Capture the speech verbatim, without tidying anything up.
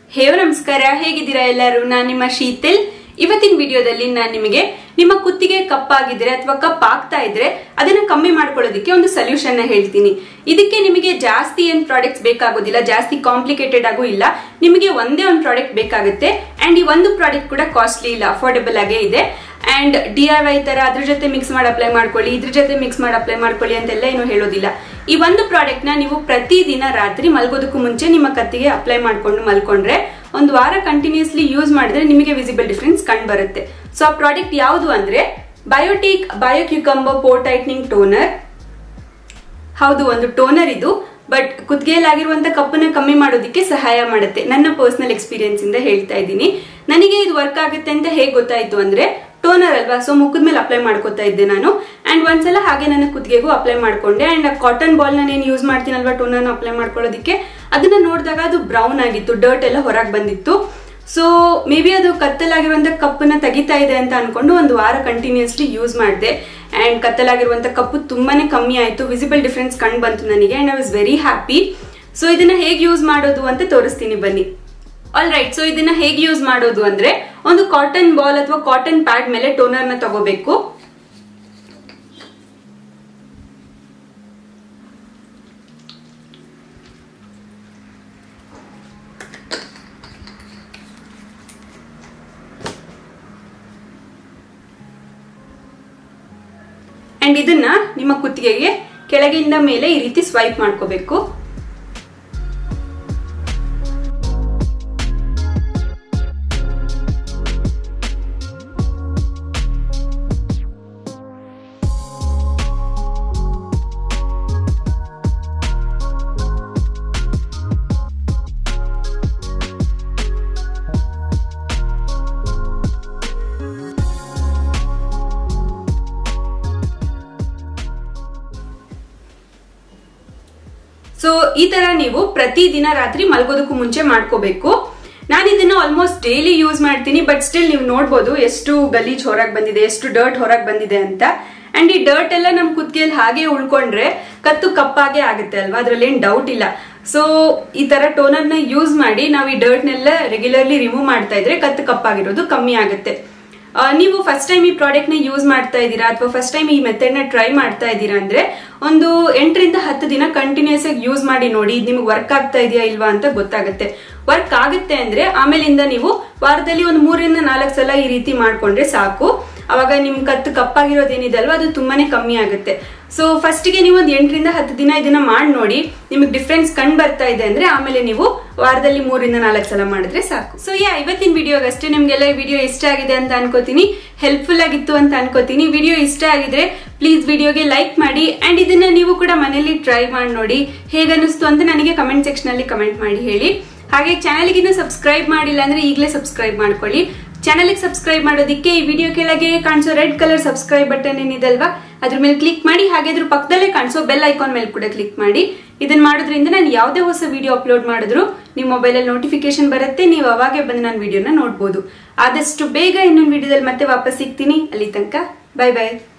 ಹೇ ನಮಸ್ಕಾರ, ಹೇಗಿದ್ದೀರಾ ಎಲ್ಲರೂ? ನಾನು ನಿಮ್ಮ ಶೀತಲ್. ಇವತ್ತಿನ ವಿಡಿಯೋದಲ್ಲಿ ನಾನು ನಿಮಗೆ ನಿಮ್ಮ ಕುತ್ತಿಗೆ ಕಪ್ಪಾಗಿದ್ರೆ ಅಥವಾ ಕಪ್ ಆಗ್ತಾ ಇದ್ರೆ ಅದನ್ನ ಕಮ್ಮಿ ಮಾಡ್ಕೊಳ್ಳೋದಕ್ಕೆ ಒಂದು ಸೊಲ್ಯೂಷನ್ ನ ಹೇಳ್ತೀನಿ. ಇದಕ್ಕೆ ನಿಮಗೆ ಜಾಸ್ತಿ ಏನ್ ಪ್ರಾಡಕ್ಟ್ಸ್ ಬೇಕಾಗೋದಿಲ್ಲ, ಜಾಸ್ತಿ ಕಾಂಪ್ಲಿಕೇಟೆಡ್ ಆಗೂ ಇಲ್ಲ. ನಿಮಗೆ ಒಂದೇ ಒಂದು ಪ್ರಾಡಕ್ಟ್ ಬೇಕಾಗುತ್ತೆ ಅಂಡ್ ಈ ಒಂದು ಪ್ರಾಡಕ್ಟ್ ಕೂಡ ಕಾಸ್ಟ್ಲಿ ಇಲ್ಲ, ಅಫೋರ್ಡೆಬಲ್ ಆಗೇ ಇದೆ. ಅಂಡ್ ಡಿ ಐ ವೈ ತರ ಅದ್ರ ಜೊತೆ ಮಿಕ್ಸ್ ಮಾಡಿ ಅಪ್ಲೈ ಮಾಡ್ಕೊಳ್ಳಿ, ಇದ್ರ ಜೊತೆ ಮಿಕ್ಸ್ ಮಾಡಿ ಅಪ್ಲೈ ಮಾಡ್ಕೊಳ್ಳಿ ಅಂತೆಲ್ಲ ಏನು ಹೇಳೋದಿಲ್ಲ. ಈ ಒಂದು ಪ್ರಾಡಕ್ಟ್ ನ ನೀವು ಪ್ರತಿದಿನ ರಾತ್ರಿ ಮಲ್ಗೋದಕ್ಕೂ ಮುಂಚೆ ನಿಮ್ಮ ಕತ್ತಿಗೆ ಅಪ್ಲೈ ಮಾಡ್ಕೊಂಡು ಮಲ್ಕೊಂಡ್ರೆ ಒಂದು ವಾರ ಕಂಟಿನ್ಯೂಸ್ಲಿ ಯೂಸ್ ಮಾಡಿದ್ರೆ ನಿಮಗೆ ವಿಸಿಬಲ್ ಡಿಫರೆನ್ಸ್ ಕಂಡು ಬರುತ್ತೆ. ಸೊ ಆ ಪ್ರಾಡಕ್ಟ್ ಯಾವುದು ಅಂದ್ರೆ Biotique bio cucumber pore tightening toner. ಹೌದು, ಒಂದು ಟೋನರ್ ಇದು, ಬಟ್ ಕುತ್ತಿಗೆಯಲ್ಲಾಗಿರುವಂತ ಕಪ್ಪನ್ನ ಕಮ್ಮಿ ಮಾಡೋದಕ್ಕೆ ಸಹಾಯ ಮಾಡುತ್ತೆ. ನನ್ನ ಪರ್ಸನಲ್ ಎಕ್ಸ್ಪೀರಿಯನ್ಸ್ ಇಂದ ಹೇಳ್ತಾ ಇದ್ದೀನಿ. ನನಗೆ ಇದು ವರ್ಕ್ ಆಗುತ್ತೆ ಅಂತ ಹೇಗೆ ಗೊತ್ತಾಯ್ತು ಅಂದ್ರೆ, ಟೋನರ್ ಅಲ್ವಾ, ಸೊ ಮುಖದ ಮೇಲೆ ಅಪ್ಲೈ ಮಾಡ್ಕೋತಾ ಇದ್ದೆ ನಾನು. ಅಂಡ್ ಒಂದ್ಸಲ ಹಾಗೆ ನನ್ನ ಕುತ್ತಿಗೆಗೂ ಅಪ್ಲೈ ಮಾಡ್ಕೊಂಡೆ. ಅಂಡ್ ಕಾಟನ್ ಬಾಲ್ ನಾನು ಏನ್ ಯೂಸ್ ಮಾಡ್ತೀನಲ್ವಾ ಟೋನರ್ ಅಪ್ಲೈ ಮಾಡ್ಕೊಳ್ಳೋದಕ್ಕೆ, ಅದನ್ನ ನೋಡಿದಾಗ ಅದು ಬ್ರೌನ್ ಆಗಿತ್ತು, ಡರ್ಟ್ ಎಲ್ಲ ಹೊರಗೆ ಬಂದಿತ್ತು. ಸೊ ಮೇ ಬಿ ಅದು ಕತ್ತಲಾಗಿರುವಂತ ಕಪ್ಪನ್ನ ತೆಗಿತಾ ಇದೆ ಅಂತ ಅನ್ಕೊಂಡು ಒಂದು ವಾರ ಕಂಟಿನ್ಯೂಸ್ಲಿ ಯೂಸ್ ಮಾಡಿದೆ. ಅಂಡ್ ಕತ್ತಲಾಗಿರುವಂತ ಕಪ್ಪು ತುಂಬಾನೇ ಕಮ್ಮಿ ಆಯ್ತು, ವಿಸಿಬಲ್ ಡಿಫರೆನ್ಸ್ ಕಂಡು ಬಂತು ನನಗೆ. And I was very happy. So ಇದನ್ನ ಹೇಗೆ ಯೂಸ್ ಮಾಡೋದು ಅಂತ ತೋರಿಸ್ತೀನಿ ಬನ್ನಿ. ಆಲ್ ರೈಟ್, ಸೊ ಇದನ್ನ ಹೇಗೆ ಯೂಸ್ ಮಾಡೋದು ಅಂದ್ರೆ, ಒಂದು ಕಾಟನ್ ಬಾಲ್ ಅಥವಾ ಕಾಟನ್ ಪ್ಯಾಡ್ ಮೇಲೆ ಟೋನರ್ ನ ತಗೋಬೇಕು. ಅಂಡ್ ಇದನ್ನ ನಿಮ್ಮ ಕುತ್ತಿಗೆಗೆ ಕೆಳಗಿಂದ ಮೇಲೆ ಈ ರೀತಿ ಸ್ವೈಪ್ ಮಾಡ್ಕೋಬೇಕು. ಸೊ ಈ ತರ ನೀವು ಪ್ರತಿದಿನ ರಾತ್ರಿ ಮಲ್ಗೋದಕ್ಕೂ ಮುಂಚೆ ಮಾಡ್ಕೋಬೇಕು. ನಾನು ಇದನ್ನ ಆಲ್ಮೋಸ್ಟ್ ಡೈಲಿ ಯೂಸ್ ಮಾಡ್ತೀನಿ, ಬಟ್ ಸ್ಟಿಲ್ ನೀವು ನೋಡ್ಬೋದು ಎಷ್ಟು ಗಲೀಜ್ ಹೊರಗೆ ಬಂದಿದೆ, ಎಷ್ಟು ಡರ್ಟ್ ಹೊರಗೆ ಬಂದಿದೆ ಅಂತ. ಅಂಡ್ ಈ ಡರ್ಟ್ ಎಲ್ಲ ನಮ್ ಕುತ್ತಿಗೆಯಲ್ಲಿ ಹಾಗೆ ಉಳ್ಕೊಂಡ್ರೆ ಕತ್ತು ಕಪ್ಪಾಗೆ ಆಗುತ್ತೆ ಅಲ್ವಾ, ಅದ್ರಲ್ಲಿ ಏನ್ ಡೌಟ್ ಇಲ್ಲ. ಸೊ ಈ ತರ ಟೋನರ್ ನ ಯೂಸ್ ಮಾಡಿ ನಾವು ಈ ಡರ್ಟ್ ನೆಲ್ಲ ರೆಗ್ಯುಲರ್ಲಿ ರಿಮೂವ್ ಮಾಡ್ತಾ ಇದ್ರೆ ಕತ್ತು ಕಪ್ಪಾಗಿರೋದು ಕಮ್ಮಿ ಆಗುತ್ತೆ. ನೀವು ಫಸ್ಟ್ ಟೈಮ್ ಈ ಪ್ರಾಡಕ್ಟ್ ನ ಯೂಸ್ ಮಾಡ್ತಾ ಇದ್ದೀರಾ ಅಥವಾ ಫಸ್ಟ್ ಟೈಮ್ ಈ ಮೆಥಡ್ ನ ಟ್ರೈ ಮಾಡ್ತಾ ಇದ್ದೀರಾ ಅಂದ್ರೆ ಒಂದು ಎಂಟರಿಂದ ಹತ್ತು ದಿನ ಕಂಟಿನ್ಯೂಸ್ ಆಗಿ ಯೂಸ್ ಮಾಡಿ ನೋಡಿ, ಇದು ನಿಮ್ಗೆ ವರ್ಕ್ ಆಗ್ತಾ ಇದೆಯಾ ಇಲ್ವಾ ಅಂತ ಗೊತ್ತಾಗುತ್ತೆ. ವರ್ಕ್ ಆಗುತ್ತೆ ಅಂದ್ರೆ ಆಮೇಲಿಂದ ನೀವು ವಾರದಲ್ಲಿ ಒಂದು ಮೂರರಿಂದ ನಾಲ್ಕು ಸಲ ಈ ರೀತಿ ಮಾಡ್ಕೊಂಡ್ರೆ ಸಾಕು. ಅವಾಗ ನಿಮ್ ಕತ್ತು ಕಪ್ಪಾಗಿರೋದೇನಿದೆ ಅಲ್ವಾ ಅದು ತುಂಬಾನೇ ಕಮ್ಮಿ ಆಗುತ್ತೆ. ಸೊ ಫಸ್ಟ್ ಗೆ ನೀವು ಒಂದು ಎಂಟರಿಂದ ಹತ್ತು ದಿನ ಇದನ್ನ ಮಾಡಿ ನೋಡಿ, ನಿಮಗೆ ಡಿಫ್ರೆನ್ಸ್ ಕಂಡು ಬರ್ತಾ ಇದೆ ಅಂದ್ರೆ ಆಮೇಲೆ ನೀವು ವಾರದಲ್ಲಿ ಮೂರಿಂದ ನಾಲ್ಕು ಸಲ ಮಾಡಿದ್ರೆ ಸಾಕು. ಸೊ ಯಾ ಇವತ್ತಿನ ವಿಡಿಯೋಗಷ್ಟೇ. ನಿಮ್ಗೆಲ್ಲ ಈ ವಿಡಿಯೋ ಇಷ್ಟ ಆಗಿದೆ ಅಂತ ಅನ್ಕೋತೀನಿ, ಹೆಲ್ಪ್ಫುಲ್ ಆಗಿತ್ತು ಅಂತ ಅನ್ಕೋತೀನಿ. ವಿಡಿಯೋ ಇಷ್ಟ ಆಗಿದ್ರೆ ಪ್ಲೀಸ್ ವಿಡಿಯೋಗೆ ಲೈಕ್ ಮಾಡಿ. ಅಂಡ್ ಇದನ್ನ ನೀವು ಕೂಡ ಮನೇಲಿ ಟ್ರೈ ಮಾಡಿ ನೋಡಿ, ಹೇಗನ್ನಿಸ್ತು ಅಂತ ನನಗೆ ಕಮೆಂಟ್ ಸೆಕ್ಷನ್ ಅಲ್ಲಿ ಕಮೆಂಟ್ ಮಾಡಿ ಹೇಳಿ. ಹಾಗೆ ಚಾನಲ್ಗೆ ಇನ್ನೂ ಸಬ್ಸ್ಕ್ರೈಬ್ ಮಾಡಿಲ್ಲ ಅಂದ್ರೆ ಈಗಲೇ ಸಬ್ಸ್ಕ್ರೈಬ್ ಮಾಡ್ಕೊಳ್ಳಿ. ಚಾನಲ್ಗೆ ಸಬ್ಸ್ಕ್ರೈಬ್ ಮಾಡೋದಕ್ಕೆ ಈ ವಿಡಿಯೋ ಕೆಳಗೆ ಕಾಣಿಸೋ ರೆಡ್ ಕಲರ್ ಸಬ್ಸ್ಕ್ರೈಬ್ ಬಟನ್ ಏನಿದಲ್ವಾ ಅದ್ರ ಮೇಲೆ ಕ್ಲಿಕ್ ಮಾಡಿ. ಹಾಗೆ ಅದ್ರ ಪಕ್ಕದಲ್ಲೇ ಕಾಣಿಸೋ ಬೆಲ್ ಐಕಾನ್ ಮೇಲೆ ಕೂಡ ಕ್ಲಿಕ್ ಮಾಡಿ. ಇದನ್ನ ಮಾಡೋದ್ರಿಂದ ನಾನು ಯಾವುದೇ ಹೊಸ ವಿಡಿಯೋ ಅಪ್ಲೋಡ್ ಮಾಡಿದ್ರು ನಿಮ್ಮ ಮೊಬೈಲಲ್ಲಿ ನೋಟಿಫಿಕೇಶನ್ ಬರುತ್ತೆ, ನೀವು ಅವಾಗೆ ಬಂದು ನನ್ನ ವಿಡಿಯೋನ ನೋಡ್ಬೋದು. ಆದಷ್ಟು ಬೇಗ ಇನ್ನೊಂದು ವಿಡಿಯೋದಲ್ಲಿ ಮತ್ತೆ ವಾಪಸ್ ಸಿಗ್ತೀನಿ. ಅಲ್ಲಿ ತನಕ ಬೈ ಬೈ.